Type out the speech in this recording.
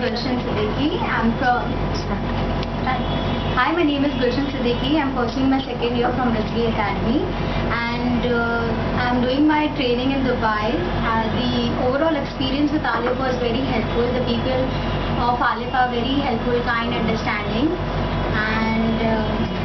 Gulshan Siddiqui. Hi, my name is Gulshan Siddiqui. I'm pursuing my second year from Rizvi Academy, and I'm doing my training in Dubai. The overall experience with Aliff was very helpful. The people of Aliff are very helpful, kind, understanding, and